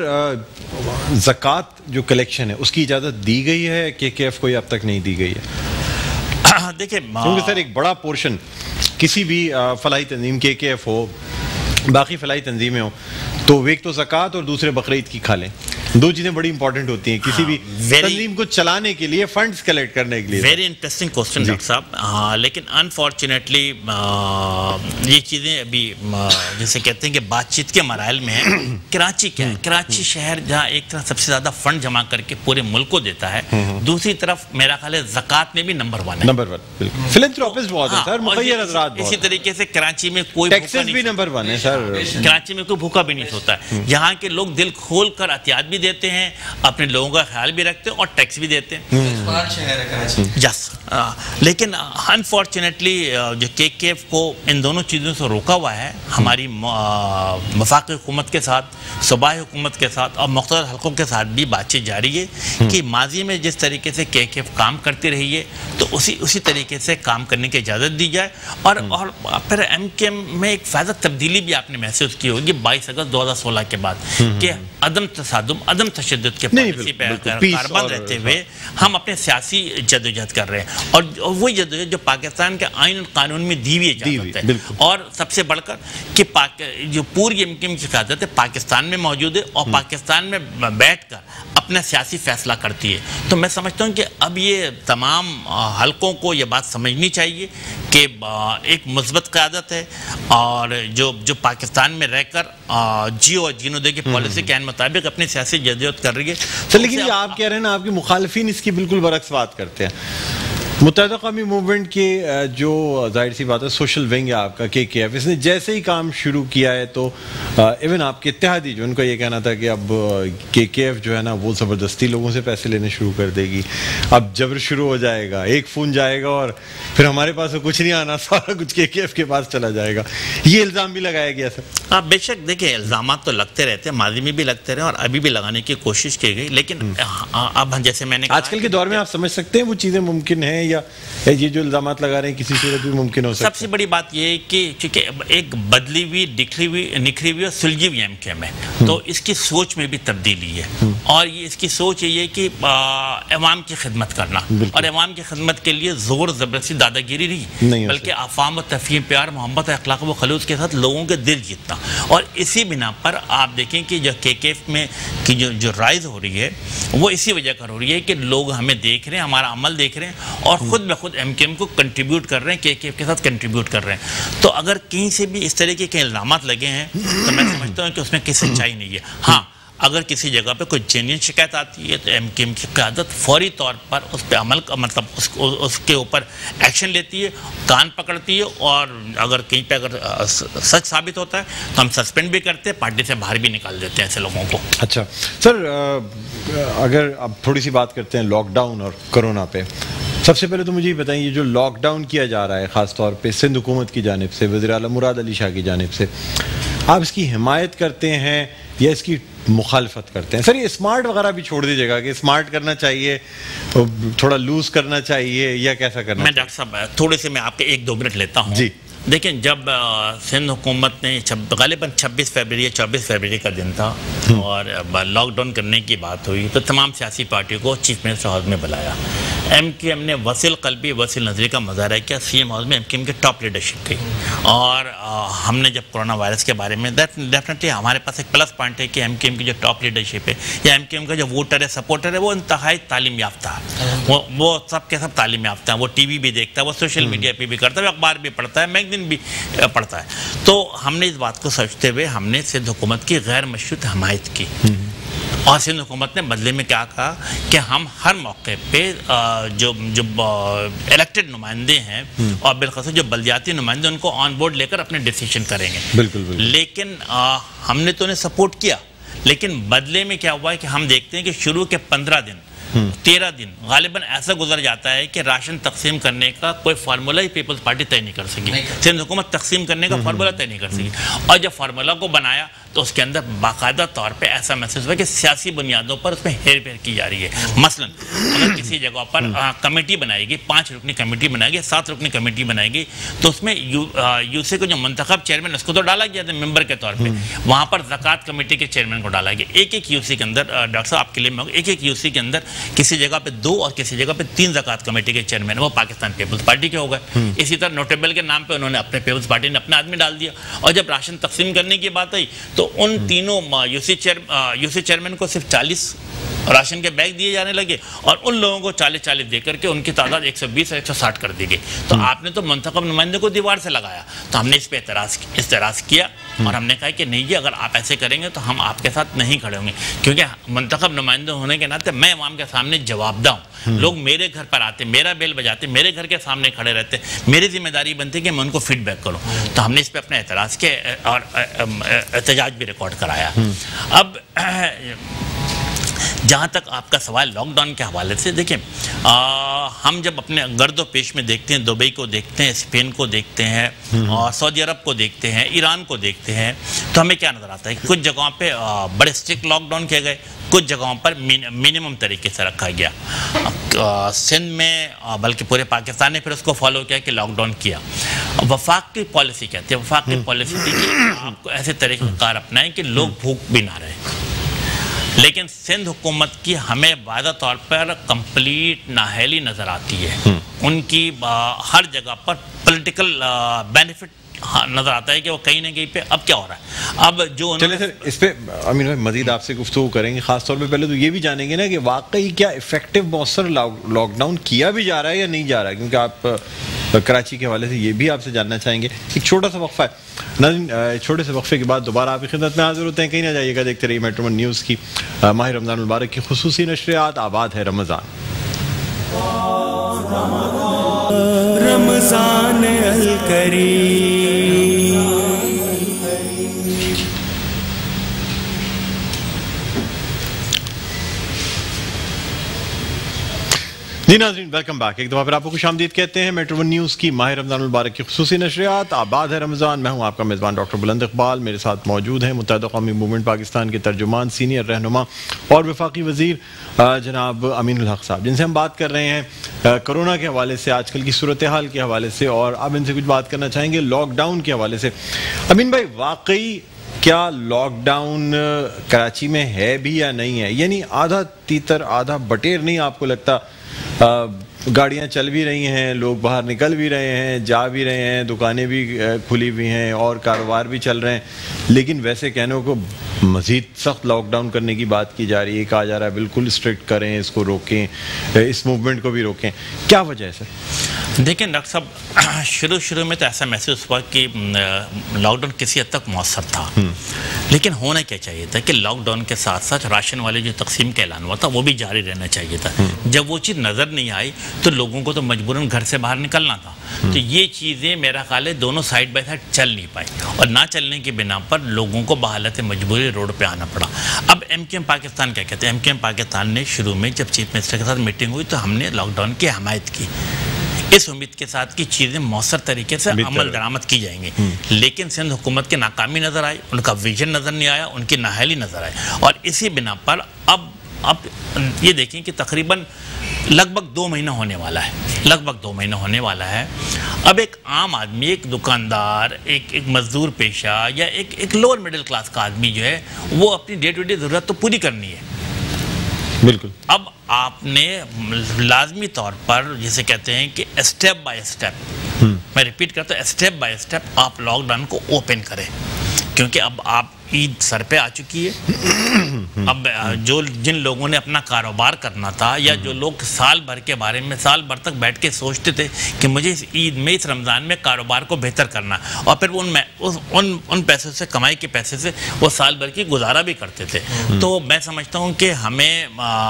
زکوٰۃ جو کلیکشن ہے اس کی اجازت دی گئی ہے کہ کے ایف کو اب تک نہیں دی گئی ہے؟ دیکھیں کیونکہ سر ایک بڑا پورشن کسی بھی فلاحی تنظیم کے کے ایف ہو باقی فلاحی تنظیمیں ہوں تو ایک تو زکوٰۃ اور دوسرے بقرعید کی کھا لیں. دو چیزیں بڑی امپورٹنٹ ہوتی ہیں کسی بھی تنظیم کو چلانے کے لیے, فنڈز کلیکٹ کرنے کے لیے. ویری انٹرسٹنگ کوسچن ڈاکٹر صاحب. ہاں لیکن انفارچونیٹلی یہ چیزیں ابھی جیسے کہتے ہیں کہ بات چیت کے مراحل میں ہیں. کراچی کیا ہے, کراچی شہر جہاں ایک طرح سب سے زیادہ فنڈ جمع کر کے پورے ملک کو دیتا ہے, دوسری طرف میرا خیال ہے زکوٰۃ میں بھی نمبر ون ہے. نمبر ون بالکل. فلنتھروپسٹ بہت ہے سر, مخیر حضرات بہت. اسی طریقے سے کراچی میں کوئی ٹیکسز بھی نمبر ون ہے سر. کراچی میں کوئی بھوکا بھی نہیں سوتا ہے. یہاں کے لوگ دل کھول کر عطیات بھی دیتے ہیں, اپنے لوگوں کا خیال بھی رکھتے ہیں اور ٹیکس بھی دیتے ہیں. یس لیکن انفارچونیٹلی جو کے کے ایف کو ان دونوں چیزوں سے روکا ہوا ہے ہماری وفاقی حکومت کے ساتھ, صوبائی حکومت کے ساتھ اور مختلف حلقوں کے ساتھ بھی بات چیت جاری ہے کہ ماضی میں جس طریقے سے کے کے ایف کام کرتی رہی ہے تو اسی اسی طریقے سے کام کرنے کی اجازت دی جائے. اور اور پھر ایم کے ایم میں ایک فائدہ تبدیلی بھی آپ نے محسوس کی ہوگی بائیس اگست دو ہزار سولہ کے بعد کہ عدم تصادم عدم تشدد کے پالیسی پہ کاربند رہتے ہوئے ہم اپنے سیاسی جدوجہد کر رہے ہیں اور وہی جدوجہد جو پاکستان کے آئین اور قانون میں دی ہوئی اجازت ہے. اور سب سے بڑھ کر کہ جو پوری ایم کے ایم کی قیادت ہے پاکستان میں موجود ہے اور پاکستان میں بیٹھ کر اپنا سیاسی فیصلہ کرتی ہے. تو میں سمجھتا ہوں کہ اب یہ تمام حلقوں کو یہ بات سمجھنی چاہیے کہ ایک مثبت قیادت ہے اور جو جو پاکستان میں رہ کر جیو اور جینو دے کی پالیسی کے مطابق اپنی سیاسی جدوجہد کر رہی ہے. لیکن آپ کہہ رہے ہیں نا آپ کے مخالفین اس کی بالکل برعکس بات کرتے ہیں. متحدہ قومی موومنٹ کے جو ظاہر سی بات ہے سوشل ونگ ہے آپ کا کے کے ایف, اس نے جیسے ہی کام شروع کیا ہے تو ایون آپ کے اتحادی جو ان کا یہ کہنا تھا کہ اب کے کے ایف جو ہے نا وہ زبردستی لوگوں سے پیسے لینے شروع کر دے گی, اب جبر شروع ہو جائے گا, ایک فون جائے گا اور پھر ہمارے پاس کچھ نہیں آنا, سارا کچھ کے کے ایف کے پاس چلا جائے گا. یہ الزام بھی لگایا گیا سر. آپ بے شک دیکھیں الزامات تو لگتے رہتے ہیں, ماضی میں بھی لگتے رہے اور ابھی بھی لگانے کی کوشش کی گئی. لیکن اب جیسے میں نے آج کل کے دور میں آپ سمجھ سکتے ہیں وہ چیزیں ممکن ہیں یا یہ جو الزامات لگا رہے ہیں کسی صورت بھی ممکن ہو سکتا ہے. سب سے بڑی بات یہ ہے کہ چونکہ ایک بدلی ہوئی نکھری ہوئی نکھری ہوئی اور سلجھی ہوئی ایم کے ایم ہے تو اس کی سوچ میں بھی تبدیلی ہے اور یہ اس کی سوچ یہ ہے کہ عوام کی خدمت کرنا اور عوام کی خدمت کے لیے زور زبردستی دادا گیری نہیں بلکہ افہام و تفہیم پیار محبت اخلاق و خلوص کے ساتھ لوگوں کے دل جیتنا. اور اسی بنا پر آپ دیکھیں کہ جو کے کے ایف میں کی جو جو رائز ہو رہی ہے وہ اسی وجہ کر ہو رہی ہے کہ لوگ ہمیں دیکھ رہے ہیں, ہمارا عمل دیکھ رہے ہیں اور خود بخود ایم کے ایم کو کنٹریبیوٹ کر رہے ہیں, کے کے ایف کے ساتھ کنٹریبیوٹ کر رہے ہیں. تو اگر کہیں سے بھی اس طرح کے الزامات لگے ہیں تو میں سمجھتا ہوں کہ اس میں کسی سچائی نہیں ہے. ہاں اگر کسی جگہ پہ کوئی جینین شکایت آتی ہے تو ایم کیو ایم کی قیادت فوری طور پر اس پہ عمل مطلب اس اس کے اوپر ایکشن لیتی ہے، کان پکڑتی ہے، اور اگر کہیں پہ اگر سچ ثابت ہوتا ہے تو ہم سسپینڈ بھی کرتے ہیں، پارٹی سے باہر بھی نکال دیتے ہیں ایسے لوگوں کو۔ اچھا سر، اگر اب تھوڑی سی بات کرتے ہیں لاک ڈاؤن اور کرونا پہ، سب سے پہلے تو مجھے یہ بتائیں، یہ جو لاک ڈاؤن کیا جا رہا ہے خاص طور پہ سندھ حکومت کی جانب سے، وزیر اعلیٰ مراد علی شاہ کی جانب سے، آپ اس کی حمایت کرتے ہیں یا اس کی مخالفت کرتے ہیں؟ سر یہ اسمارٹ وغیرہ بھی چھوڑ دیجیے گا کہ اسمارٹ کرنا چاہیے، تھوڑا لوز کرنا چاہیے، یا کیسا کرنا؟ میں ڈاکٹر صاحب تھوڑے سے میں آپ کے ایک دو منٹ لیتا ہوں۔ جی دیکھیں، جب سندھ حکومت نے غالباً چھبیس فیبرری یا چوبیس فیبرری کا دن تھا اور لاک ڈاؤن کرنے کی بات ہوئی تو تمام سیاسی پارٹیوں کو چیف منسٹر ہاؤس میں بلایا۔ ایم کیو ایم نے وسیع قلبی وسیع نظری کا مظاہرہ کیا، سی ایم ہاؤس میں ایم کیو ایم کی ٹاپ لیڈرشپ تھی، اور ہم نے جب کرونا وائرس کے بارے میں ڈیفینیٹلی ہمارے پاس ایک پلس پوائنٹ ہے کہ ایم کیو ایم کی جو ٹاپ لیڈرشپ ہے یا ایم کیو ایم کا جو ووٹر ہے، سپورٹر ہے، وہ انتہائی تعلیم یافتہ ہے، وہ وہ سب کے سب تعلیم یافتہ ہیں، وہ ٹی وی بھی دیکھتا ہے، وہ سوشل میڈیا پہ بھی کرتا ہے، اخبار بھی پڑھتا ہے، میگزین بھی پڑتا ہے۔ تو ہم نے اس بات کو سوچتے ہوئے ہم نے سندھ حکومت کی غیر مشروط حمایت کی، اور سندھ حکومت نے بدلے میں کیا کہا کہ ہم ہر موقع پہ جو جو الیکٹڈ نمائندے ہیں اور بالخصوص جو بلدیاتی نمائندے ان کو آن بورڈ لے کر اپنے ڈیسیشن کریں گے۔ بالکل بالکل۔ لیکن ہم نے تو انہیں سپورٹ کیا، لیکن بدلے میں کیا ہوا ہے کہ ہم دیکھتے ہیں کہ شروع کے پندرہ دن تیرہ دن غالباً ایسا گزر جاتا ہے کہ راشن تقسیم کرنے کا کوئی فارمولہ ہی پیپلز پارٹی طے نہیں کر سکی، سندھ حکومت تقسیم کرنے کا فارمولہ طے نہیں کر سکی، اور جب فارمولہ کو بنایا تو اس کے اندر باقاعدہ طور پہ ایسا محسوس ہوا کہ سیاسی بنیادوں پر اس میں ہیر پھیر کی جا رہی ہے۔ مثلا اگر کسی جگہ پر کمیٹی بنائی گئی، پانچ رکنی کمیٹی بنائی گئی، سات رکنی کمیٹی بنائی گئی، تو اس میں یو سی کو جو منتخب چیئرمین اس کو تو ڈالا گیا تھا ممبر کے طور پہ، وہاں پر زکوٰۃ کمیٹی کے چیئرمین کو ڈالا گیا۔ ایک ایک یو سی کے اندر ڈاکٹر صاحب آپ کے لیے میں ایک ایک یو سی کے اندر کسی جگہ پہ دو اور کسی جگہ پہ تین زکوٰۃ کمیٹی کے چیئرمین وہ پاکستان پیپلز پارٹی کے ہو گئے۔ اسی طرح نوٹیبل کے نام پہ انہوں نے اپنے پیپلز پارٹی نے اپنا آدمی ڈال دیا، اور جب راشن تقسیم کرنے کی بات آئی تو ان تینوں U C chair U C chairman کو صرف چالیس راشن کے بیگ دیے جانے لگے، اور ان لوگوں کو چالیس چالیس دے کر کے ان کی تعداد ایک سو بیس اور ایک سو ساٹھ کر دی گئی۔ تو آپ نے تو منتخب نمائندے کو دیوار سے لگایا، تو ہم نے اس پہ اعتراض اعتراض کیا، اور ہم نے کہا کہ نہیں جی، اگر آپ ایسے کریں گے تو ہم آپ کے ساتھ نہیں کھڑے ہوں گے، کیونکہ منتخب نمائندے ہونے کے ناطے میں عوام کے سامنے جواب دہ ہوں۔ لوگ میرے گھر پر آتے، میرا بیل بجاتے، میرے گھر کے سامنے کھڑے رہتے، میری ذمہ داری بنتی کہ میں ان کو فیڈ بیک کروں۔ تو ہم نے اس پہ اپنا اعتراض کیا اور احتجاج بھی ریکارڈ کرایا۔ اب جہاں تک آپ کا سوال لاک ڈاؤن کے حوالے سے، دیکھیں ہم جب اپنے گرد و پیش میں دیکھتے ہیں، دبئی کو دیکھتے ہیں، اسپین کو دیکھتے ہیں، اور سعودی عرب کو دیکھتے ہیں، ایران کو دیکھتے ہیں، تو ہمیں کیا نظر آتا ہے کہ کچھ جگہوں پہ بڑے اسٹرکٹ لاک ڈاؤن کیے گئے، کچھ جگہوں پر منیمم طریقے سے رکھا گیا۔ سندھ میں بلکہ پورے پاکستان نے پھر اس کو فالو کیا کہ لاک ڈاؤن کیا۔ وفاق کی پالیسی کہتے ہیں، وفاق کی پالیسی تھی کہ آپ کو ایسے طریقہ کار اپنائیں کہ لوگ بھوک بھی نہ رہے، لیکن سندھ حکومت کی ہمیں واضح طور پر کمپلیٹ نااہلی نظر آتی ہے۔ ان کی ہر جگہ پر پولیٹیکل بینیفٹ نظر آتا ہے کہ وہ کہیں نہ کہیں پہ اب کیا ہو رہا ہے۔ اب جو چلے سر اس پہ امین بھائی مزید آپ سے گفتگو کریں گے، خاص طور پہ پہلے تو یہ بھی جانیں گے نا کہ واقعی کیا افیکٹو مؤثر لاک ڈاؤن کیا بھی جا رہا ہے یا نہیں جا رہا ہے، کیونکہ آپ کراچی کے حوالے سے یہ بھی آپ سے جاننا چاہیں گے۔ ایک چھوٹا سا وقفہ ہے ناظرین، چھوٹے سے وقفے کے بعد دوبارہ آپ کی خدمت میں حاضر ہوتے ہیں، کہیں نہ جائیے گا، دیکھتے رہیے میٹرو ون نیوز کی ماہ رمضان المبارک کی خصوصی نشریات آباد ہے رمضان۔ رمضان الکریم۔ جی ناظرین، ویلکم بیک، ایک دفعہ پھر آپ کو خوش آمدید کہتے ہیں میٹرو ون نیوز کی ماہ رمضان المبارک کی خصوصی نشریات آباد ہے رمضان۔ میں ہوں آپ کا میزبان ڈاکٹر بلند اقبال، میرے ساتھ موجود ہیں متحدہ قومی موومنٹ پاکستان کے ترجمان، سینئر رہنما اور وفاقی وزیر جناب امین الحق صاحب، جن سے ہم بات کر رہے ہیں کرونا کے حوالے سے، آج کل کی صورتحال کے حوالے سے، اور اب ان سے کچھ بات کرنا چاہیں گے لاک ڈاؤن کے حوالے سے۔ امین بھائی، واقعی کیا لاک ڈاؤن کراچی میں ہے بھی یا نہیں ہے؟ یعنی آدھا تیتر آدھا بٹیر نہیں آپ کو لگتا؟ گاڑیاں چل بھی رہی ہیں، لوگ باہر نکل بھی رہے ہیں، جا بھی رہے ہیں، دکانیں بھی کھلی ہوئی ہیں اور کاروبار بھی چل رہے ہیں، لیکن ویسے کہنے کو مزید سخت لاک ڈاؤن کرنے کی بات کی جا رہی ہے، کہا جا رہا ہے بالکل اسٹرکٹ کریں، اس کو روکیں، اس موومنٹ کو بھی روکیں۔ کیا وجہ ہے سر؟ دیکھیں ڈاکٹر صاحب، شروع شروع میں تو ایسا محسوس ہوا کہ لاک ڈاؤن کسی حد تک مؤثر تھا، لیکن ہونا کیا چاہیے تھا کہ لاک ڈاؤن کے ساتھ ساتھ راشن والے جو تقسیم کا اعلان ہوا تھا وہ بھی جاری رہنا چاہیے تھا۔ جب وہ چیز نظر نہیں آئی تو لوگوں کو تو مجبوراً گھر سے باہر نکلنا تھا، تو یہ چیزیں میرا خیال ہے دونوں سائڈ بائی سائڈ چل نہیں پائی، اور نہ چلنے کی بنا پر لوگوں کو بحالت مجبوری روڈ پہ آنا پڑا۔ اب ایم کیو ایم پاکستان کیا کہتے ہیں؟ ایم کیو ایم پاکستان نے شروع میں جب چیف منسٹر کے ساتھ میٹنگ ہوئی تو ہم نے لاک ڈاؤن کی حمایت کی، اس امید کے ساتھ کہ چیزیں مؤثر طریقے سے عمل درآمد کی جائیں گی، لیکن سندھ حکومت کی ناکامی نظر آئی، ان کا ویژن نظر نہیں آیا، ان کی نااہلی نظر آئی، اور اسی بنا پر اب اب یہ دیکھیں کہ تقریباً لگ بھگ دو مہینہ ہونے والا ہے لگ بھگ دو مہینہ ہونے والا ہے اب ایک عام آدمی، ایک دکاندار، ایک ایک مزدور پیشہ یا ایک ایک لوور مڈل کلاس کا آدمی جو ہے وہ اپنی ڈے ٹو ڈے ضرورت تو پوری کرنی ہے۔ بالکل۔ اب آپ نے لازمی طور پر جسے کہتے ہیں کہ اسٹیپ بائی اسٹیپ، میں ریپیٹ کرتا ہوں، اسٹیپ بائی اسٹیپ آپ لاک ڈاؤن کو اوپن کریں، کیونکہ اب آپ عید سر پہ آ چکی ہے۔ اب جو جن لوگوں نے اپنا کاروبار کرنا تھا یا جو لوگ سال بھر کے بارے میں سال بھر تک بیٹھ کے سوچتے تھے کہ مجھے اس عید میں، اس رمضان میں کاروبار کو بہتر کرنا، اور پھر ان ان ان پیسوں سے، کمائی کے پیسے سے وہ سال بھر کی گزارا بھی کرتے تھے، تو میں سمجھتا ہوں کہ ہمیں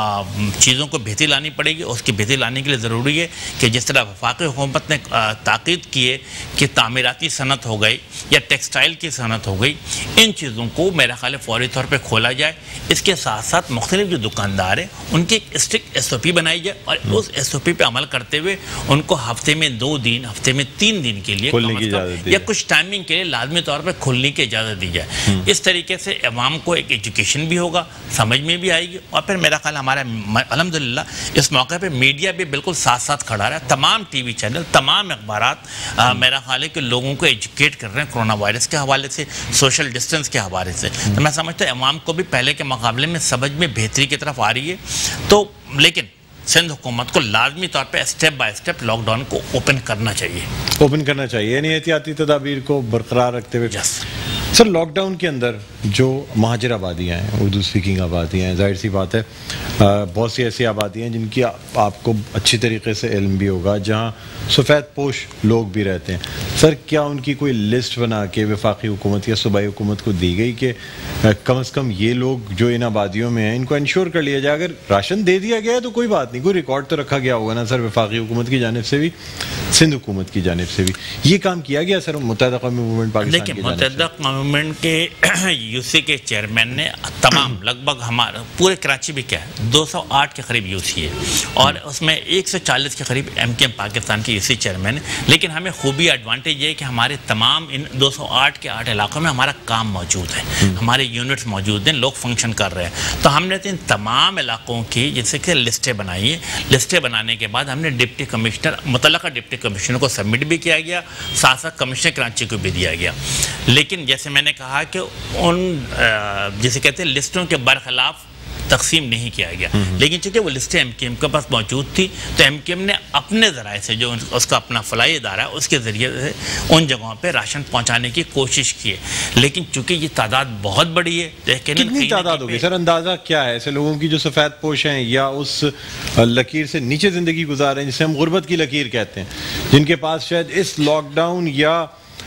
چیزوں کو بہتری لانی پڑے گی۔ اس کی بہتری لانے کے لیے ضروری ہے کہ جس طرح وفاقی حکومت نے تاکید کی ہے کہ تعمیراتی صنعت ہو گئی یا ٹیکسٹائل کی صنعت ہو گئی، ان چیزوں کو میرا خیال ہے فوری طور پہ کھولا جائے۔ اس کے ساتھ ساتھ مختلف جو دکاندار ہیں ان کی ایک اسٹرکٹ ایس او پی بنائی جائے، اور اس ایس او پی پہ عمل کرتے ہوئے ان کو ہفتے میں دو دن، ہفتے میں تین دن کے لیے یا کچھ ٹائمنگ کے لیے لازمی طور پہ کھلنے کی اجازت دی جائے۔ اس طریقے سے عوام کو ایک ایجوکیشن بھی ہوگا، سمجھ میں بھی آئے گی، اور پھر میرا خیال ہمارا الحمدللہ اس موقع پہ میڈیا بھی بالکل ساتھ ساتھ کھڑا رہا ہے، تمام ٹی وی چینل، تمام اخبارات میرا خیال ہے کہ لوگوں کو ایجوکیٹ کر رہے ہیں کرونا وائرس کے حوالے سے، سوشل ڈسٹنس کے حوالے سے۔ تو میں سمجھتا ہوں عوام کو بھی پہلے کے مقابلے میں سمجھ میں بہتری کی طرف آ رہی ہے، تو لیکن سندھ حکومت کو لازمی طور پہ step by step lockdown کو اوپن کرنا چاہیے اوپن کرنا چاہیے یعنی احتیاطی تدابیر کو برقرار رکھتے ہوئے۔ سر، لاک ڈاؤن کے اندر جو مہاجر آبادیاں ہیں، اردو اسپیکنگ آبادیاں ہیں، ظاہر سی بات ہے بہت سی ایسی آبادیاں ہیں جن کی آپ کو اچھی طریقے سے علم بھی ہوگا، جہاں سفید پوش لوگ بھی رہتے ہیں۔ سر، کیا ان کی کوئی لسٹ بنا کے وفاقی حکومت یا صوبائی حکومت کو دی گئی کہ کم از کم یہ لوگ جو ان آبادیوں میں ہیں ان کو انشور کر لیا جائے؟ اگر راشن دے دیا گیا ہے تو کوئی بات نہیں، کوئی ریکارڈ تو رکھا گیا ہوگا نا سر، وفاقی حکومت کی جانب سے بھی، سندھ حکومت کی جانب سے بھی یہ کام کیا گیا سر متحدہ اقوام موومنٹ پاکستان کی جانب سے؟ متحدہ اقوام موومنٹ کے یو سی کے چیئرمین نے تمام لگ بھگ ہمارا پورے کراچی بھی کیا ہے دو سو آٹھ کے قریب یو سی ہے، اور اس میں ایک سو چالیس کے قریب ایم کیو ایم پاکستان کی یو سی چیئرمین ہے، لیکن ہمیں خوبی ایڈوانٹیج یہ ہے کہ ہمارے تمام ان دو سو آٹھ کے آٹھ علاقوں میں ہمارا کام موجود ہے، ہمارے یونٹس موجود ہیں، لوگ فنکشن کر رہے ہیں، تو ہم نے ان تمام علاقوں کی جیسے کہ لسٹیں بنائی ہیں۔ لسٹیں بنانے کے بعد ہم نے ڈپٹی کمشنر، متعلقہ ڈپٹی کمشنر کو سبمٹ بھی کیا گیا، ساتھ ساتھ کمشنر کراچی کو بھی دیا گیا، لیکن جیسے میں نے کہا کہ ان جسے کہتے ہیں لسٹوں کے برخلاف تقسیم نہیں کیا گیا، لیکن چونکہ وہ لسٹیں ایم کیو ایم کے پاس موجود تھی تو ایم کیو ایم نے اپنے ذرائع سے، جو اس کا اپنا فلاحی ادارہ ہے، اس کے ذریعے سے ان جگہوں پہ راشن پہنچانے کی کوشش کی ہے، لیکن چونکہ یہ تعداد بہت بڑی ہے۔ کتنی تعداد ہوگی سر؟ اندازہ کیا ہے ایسے لوگوں کی جو سفید پوش ہیں یا اس لکیر سے نیچے زندگی گزار رہے ہیں جسے ہم غربت کی لکیر کہتے ہیں، جن کے پاس شاید اس لاک ڈاؤن یا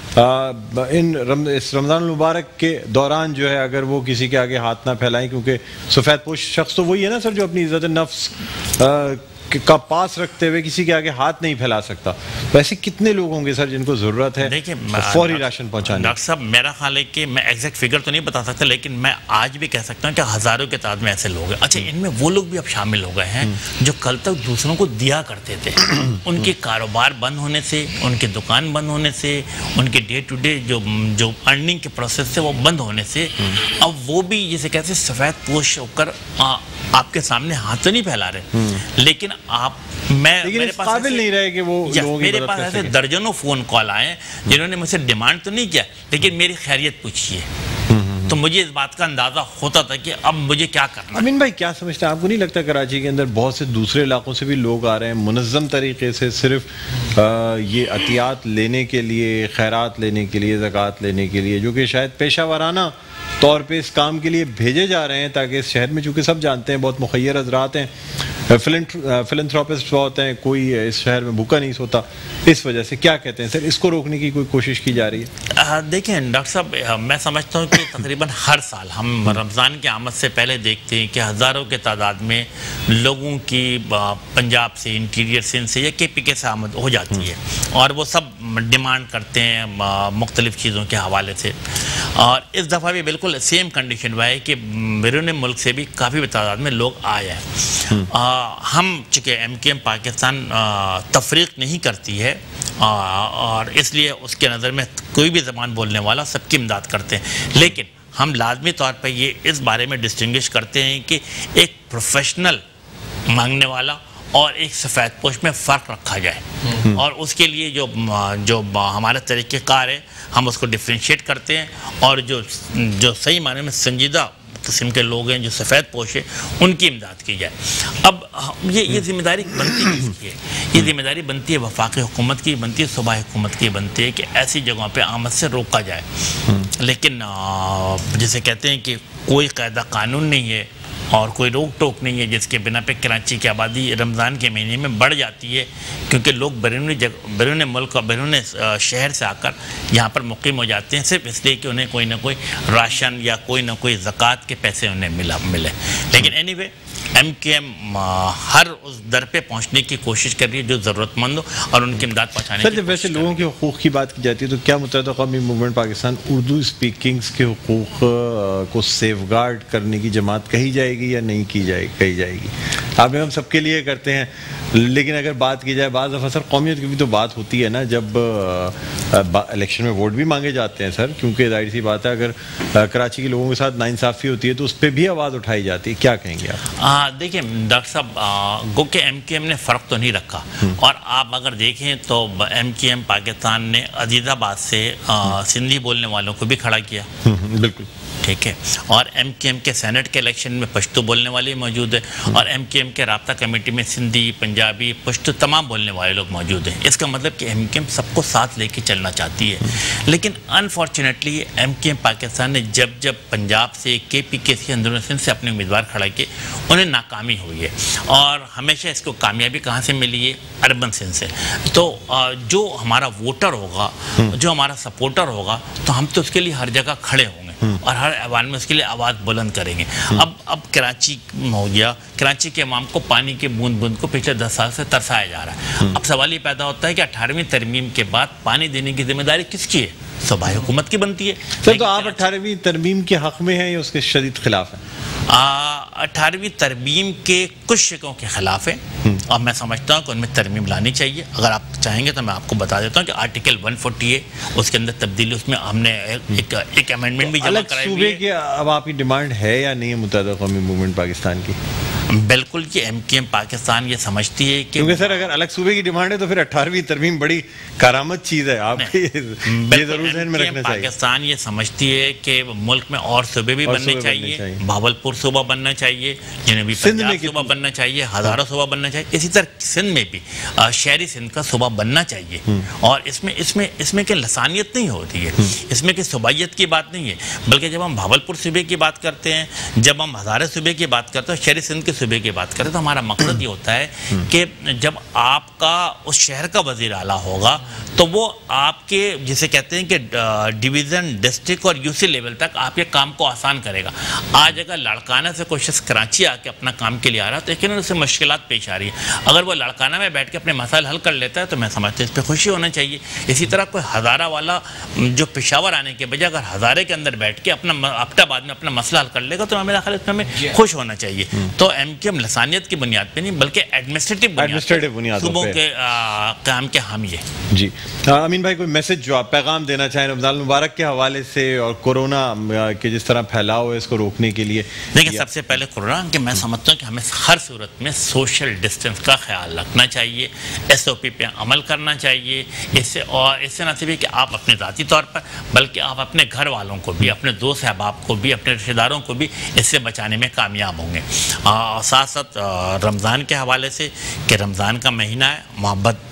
ان اس رمضان المبارک کے دوران جو ہے اگر وہ کسی کے آگے ہاتھ نہ پھیلائیں، کیونکہ سفید پوش شخص تو وہی ہے نا سر جو اپنی عزت نفس کا پاس رکھتے ہوئے کسی کے آگے ہاتھ نہیں پھیلا سکتا، ویسے کتنے لوگ ہوں گے سر جن کو ضرورت ہے فوری راشن پہنچانے؟ ڈاکٹر صاحب میرا خیال ہے کہ میں ایگزیکٹ فگر تو نہیں بتا سکتا، لیکن میں آج بھی کہہ سکتا ہوں کہ ہزاروں کے تعداد میں ایسے لوگ ہیں۔ اچھا، ان میں وہ لوگ بھی اب شامل ہو گئے ہیں جو کل تک دوسروں کو دیا کرتے تھے، ان کے کاروبار بند ہونے سے، ان کی دکان بند ہونے سے، ان کے ڈے ٹو ڈے جو جو ارننگ کے پروسیس سے وہ بند ہونے سے اب وہ بھی جسے کہتے ہیں سفید پوش ہو کر آپ کے سامنے ہاتھ تو نہیں پھیلا رہے، لیکن آپ میں میرے پاس قابل نہیں رہے کہ وہ میرے پاس ایسے درجنوں فون کال آئے ہیں جنہوں نے مجھ سے ڈیمانڈ تو نہیں کیا لیکن میری خیریت پوچھی ہے، تو مجھے اس بات کا اندازہ ہوتا تھا کہ اب مجھے کیا کرنا ہے۔ امین بھائی کیا سمجھتے ہیں، آپ کو نہیں لگتا کراچی کے اندر بہت سے دوسرے علاقوں سے بھی لوگ آ رہے ہیں منظم طریقے سے صرف یہ عطیات لینے کے لیے، خیرات لینے کے لیے، زکوٰۃ لینے کے لیے، جو کہ شاید پیشہ ورانہ طور پہ اس کام کے لیے بھیجے جا رہے ہیں تاکہ اس شہر میں، چونکہ سب جانتے ہیں بہت مخیر حضرات ہیں، फिलंथ्रोपिस्ट बहुत हैं, कोई इस शहर में भूखा नहीं सोता इस वजह से, क्या कहते हैं सर, इसको रोकने की कोई कोशिश की जा रही है? देखिए डॉक्टर साहब, मैं समझता हूँ कि तकरीबन हर साल हम रमज़ान की आमद से पहले देखते हैं कि हज़ारों के तादाद में लोगों की पंजाब से, इंटीरियर सिंध से या के पी के से आमद हो जाती है और वो सब डिमांड करते हैं मुख्तलिफ़ चीज़ों के हवाले से। और इस दफ़ा भी बिल्कुल सेम कंडीशन हुआ है कि बैरून मुल्क से भी काफ़ी तादाद में लोग आए हैं। हम चूँकि एम के एम पाकिस्तान तफरीक नहीं करती है आ, और इसलिए उसके नज़र में कोई भी ज़बान बोलने वाला सबकी इमदाद करते हैं, लेकिन हम लाजमी तौर पर ये इस बारे में डिस्टिंग्विश करते हैं कि एक प्रोफेशनल मांगने वाला और एक सफ़ेद पोश में फ़र्क रखा जाए और उसके लिए जो जो हमारा तरीक़ेकार है हम उसको डिफ्रेंशिएट करते हैं और जो जो सही माने में संजीदा किस्म के लोग हैं जो सफ़ेद पोश है उनकी इमदाद की जाए। अब ये ये जिम्मेदारी बनती है किसकी है? ये जिम्मेदारी बनती है वफाकी हुकूमत की, बनती है सूबाई हुकूमत की, बनती है कि ऐसी जगहों पे आमद से रोका जाए। लेकिन जैसे कहते हैं कि कोई कायदा कानून नहीं है और कोई रोक टोक नहीं है जिसके बिना पे कराची की आबादी रमज़ान के महीने में बढ़ जाती है, क्योंकि लोग बैरून जगह बैरून मुल्क और बैरून शहर से आकर यहाँ पर मुक़ीम हो जाते हैं सिर्फ इसलिए कि उन्हें कोई ना कोई राशन या कोई ना कोई ज़कात के पैसे उन्हें मिला मिले। लेकिन एनीवे एम के एम हर उस दर पे पहुँचने की कोशिश कर रही है जो ज़रूरतमंद हो और उनकी इमदाद पहुँचाने की। सर, जब वैसे लोगों के हुकूक़ की बात की जाती है तो क्या मुत्तहिदा क़ौमी मूवमेंट पाकिस्तान उर्दू स्पीकिंग्स के हुकूक़ को सेफगार्ड करने की जमात कही जाएगी या नहीं की जाएगी कही जाएगी? आप हम सबके लिए करते हैं, लेकिन अगर बात की जाए बाज़ दफ़ा सर कौमियत की भी तो बात होती है ना, जब इलेक्शन में वोट भी मांगे जाते हैं सर, क्योंकि जाहिर सी बात है अगर कराची के लोगों के साथ नाइंसाफ़ी होती है तो उस पर भी आवाज़ उठाई जाती है, क्या कहेंगे आप? देखिए डॉक्टर साहब, गो के एम के एम ने फ़र्क तो नहीं रखा और आप अगर देखें तो एम के एम पाकिस्तान ने अजीज़ाबाद से आ, सिंधी बोलने वालों को भी खड़ा किया। बिल्कुल ठीक है, और एम के एम के सेनेट के इलेक्शन में पश्तो बोलने वाले मौजूद है और एम के एम के राब्ता कमेटी में सिंधी, पंजाबी, पश्तो तमाम बोलने वाले लोग मौजूद हैं। इसका मतलब कि एम के एम सबको साथ लेके चलना चाहती है, लेकिन unfortunately M K M Pakistan ने जब जब पंजाब से, के पी के से, अंदरून सिंध से अपने उम्मीदवार खड़ा किए उन्हें नाकामी हुई है और हमेशा इसको कामयाबी कहाँ से मिली है? अर्बन सिंध से। तो जो हमारा वोटर होगा, जो हमारा सपोर्टर होगा, तो हम तो उसके लिए हर जगह खड़े होंगे और हर ऐवान में उसके लिए आवाज़ बुलंद करेंगे। अब अब कराची हो गया, कराची के इमाम को पानी के बूंद बूंद को पिछले दस साल से तरसाया जा रहा है। अब सवाल ये पैदा होता है कि अठारहवीं तरमीम के बाद पानी देने की जिम्मेदारी किसकी है? सूबाई हुकूमत की बनती है। सर, तो आप अठारहवीं तरमीम के हक़ में हैं या उसके शदीद खिलाफ हैं? अठारहवीं तरमीम के कुछ शिकों के खिलाफ है और मैं समझता हूँ कि उनमें तरमीम लानी चाहिए। अगर आप चाहेंगे तो मैं आपको बता देता हूँ कि आर्टिकल वन फोर्टी ए उसके अंदर तब्दीली, उसमें हमने एक एक अमेंडमेंट भी जमा कराई हुई है। अब आपकी डिमांड है या नहीं है मुत्तहिदा क़ौमी मूवमेंट पाकिस्तान की? बिल्कुल, ये एम के एम पाकिस्तान ये समझती है कि क्योंकि सर अगर अलग सूबे की डिमांड है तो फिर अठारहवीं तरमीम बड़ी करामत चीज़ है, आपकी ये ज़रूर ध्यान में रखना चाहिए। पाकिस्तान ये समझती है कि मुल्क में और सूबे भी बनने चाहिए, भावलपुर सूबा बनना चाहिए, जनूबी पंजाब सूबा बनना चाहिए, हज़ारों सूबा बनना चाहिए, इसी तरह सिंध में भी शहरी सिंध का सूबा बनना चाहिए। और इसमें इसमें इसमें की लसानियत नहीं होती है, इसमें की सूबाइयत की बात नहीं है, बल्कि जब हम भावलपुर सूबे की बात करते हैं, जब हम हज़ारे सूबे की बात करते हैं, शहरी सिंध के सूबे की बात करें, तो हमारा मकसद ये होता है कि जब आपका उस शहर का वज़ीर आला होगा तो वो आपके जिसे कहते हैं कि डिवीज़न, डिस्ट्रिक्ट और यूसी लेवल तक आपके काम को आसान करेगा। आज अगर लड़काना से कोई शख्स कराची आके अपना काम के लिए आ रहा है तो यकीनन उससे मुश्किलात पेश आ रही है। अगर वो लड़काना में बैठ के अपने मसाइल हल कर लेता है तो मैं समझता हूँ इस पर खुशी होना चाहिए। इसी तरह कोई हज़ारा वाला जो पेशावर आने के बजाय अगर हज़ारे के अंदर बैठ के अपना अब्टाबाद में अपना मसला हल कर लेगा तो मेरा ख्याल इसमें हमें खुश होना चाहिए। तो एम के एम लसानियत की बुनियाद पे नहीं बल्कि एडमिनिस्ट्रेटिव एडमिनिस्ट्रेटिव बुनियाद सूबों के काम के हामी है। जी अमीन भाई, कोई मैसेज जो आप पैगाम देना चाहें रमज़ान मुबारक के हवाले से और कोरोना के जिस तरह फैलाव है इसको रोकने के लिए? देखिए, सबसे पहले कोरोना कि मैं समझता हूँ कि हमें हर सूरत में सोशल डिस्टेंस का ख्याल रखना चाहिए, एस ओ पी पे अमल करना चाहिए। इससे और इससे न सिर्फ कि आप अपने ज़ाती तौर पर बल्कि आप अपने घर वालों को भी, अपने दोस्त अहबाब को भी, अपने रिश्तेदारों को भी इससे बचाने में कामयाब होंगे। साथ साथ रमज़ान के हवाले से कि रमज़ान का महीना है, मोहब्बत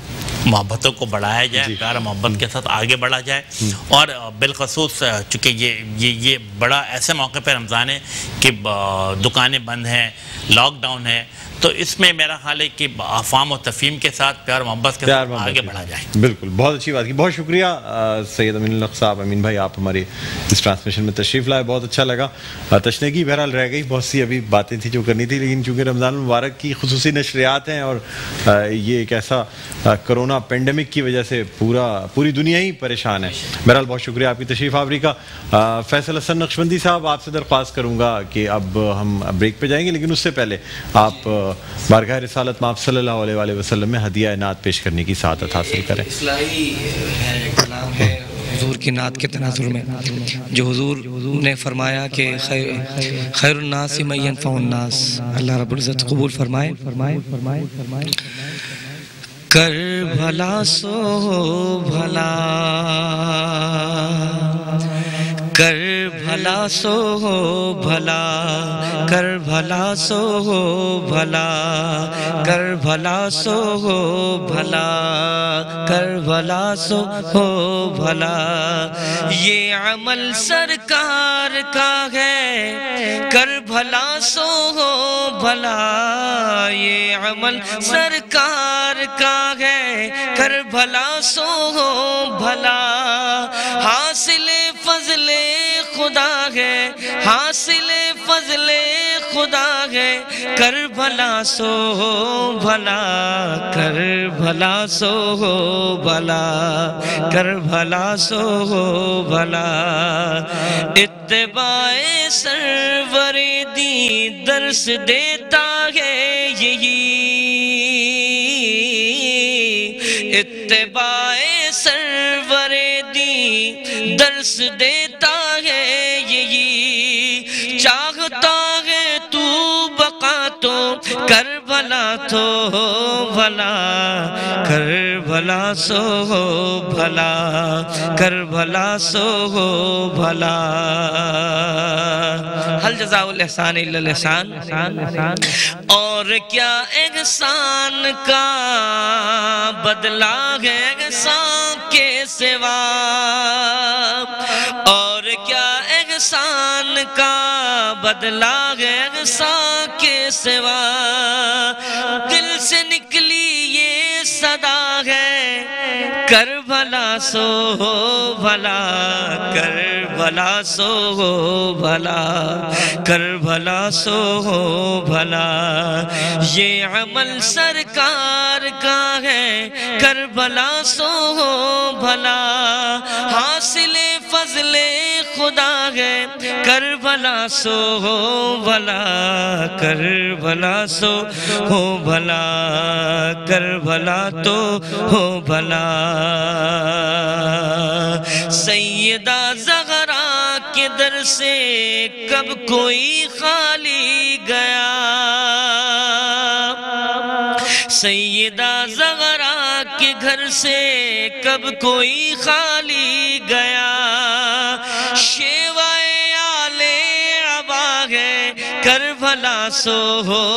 محبتوں کو بڑھایا جائے, پیار محبت کے ساتھ آگے بڑھا جائے. اور بالخصوص چونکہ یہ یہ یہ بڑا ایسے موقع پہ رمضان ہے کہ دکانیں بند ہیں, لاک ڈاؤن ہے, تو اس میں میرا خیال ہے کہ افہام و تفہیم کے ساتھ پیار محبت کے ساتھ آگے بڑھا جائے. بالکل, بہت اچھی بات کی, بہت شکریہ سید امین الحق صاحب. امین بھائی, آپ ہماری اس ٹرانسمیشن میں تشریف لائے, بہت اچھا لگا. تشنگی بہرحال رہ گئی, بہت سی ابھی باتیں تھیں جو کرنی تھی, لیکن چونکہ رمضان المبارک کی خصوصی نشریات ہیں اور یہ ایک ایسا کرونا پینڈیمک کی وجہ سے پورا پوری دنیا ہی پریشان ہے. بہرحال بہت شکریہ آپ کی تشریف آوری کا. فیصل حسن نقشبندی صاحب, آپ سے درخواست کروں گا کہ اب ہم بریک پہ جائیں گے, لیکن اس سے پہلے آپ بارگاہ رسالت مآب صلی اللہ علیہ وآلہ وسلم میں ہدیہ نعت پیش کرنے کی سعادت حاصل کریں. اصلاحی کلام ہے حضور کی نعت کے تناظر میں, جو حضور نے فرمایا کہ خیر الناس من ينفع الناس. اللہ رب العزت قبول فرمائے. کر بھلا سو بھلا, کر بھلا سو بھلا, کر بھلا سو بھلا, کر بھلا سو بھلا, کر بھلا سو بھلا. یہ عمل سرکار کا ہے, کر بھلا سو بھلا. یہ عمل سرکار کا ہے, کر بھلا سو بھلا. حاصل فضل خدا ہے, حاصل فضل خدا ہے, کر بھلا سو بھلا, کر بھلا سو بھلا, کر بھلا سو بھلا. اتباع سرور دی درس دیتا ہے یہی, اتباع سرور دی درس دیتا ہے یہی. چاہتا ہے تو بقا تو کر بھلا تو بھلا, کر بھلا سو بھلا, کر بھلا سو بھلا. حل جزاء الاحسان الا الاحسان. اور کیا احسان کا بدلہ ہے احسان کے سوا, اور کیا احسان کا بدلہ ہے احسان کے سوا. دل سے نکلی یہ صدا ہے, کر بھلا سو بھلا, کر بھلا سو بھلا, کر بھلا سو بھلا. یہ عمل سرکار کا ہے, کر بھلا سو بھلا. حاصل فضل خدا ہے, کر بھلا سو بھلا, کر بھلا سو بھلا, کر بھلا تو ہو بھلا. سیدہ زہرا کے در سے کب کوئی خالی گیا, سیدہ زہرا کے گھر سے کب کوئی خالی گیا. شیوائے آلِ عبا ہے, کر بھلا سو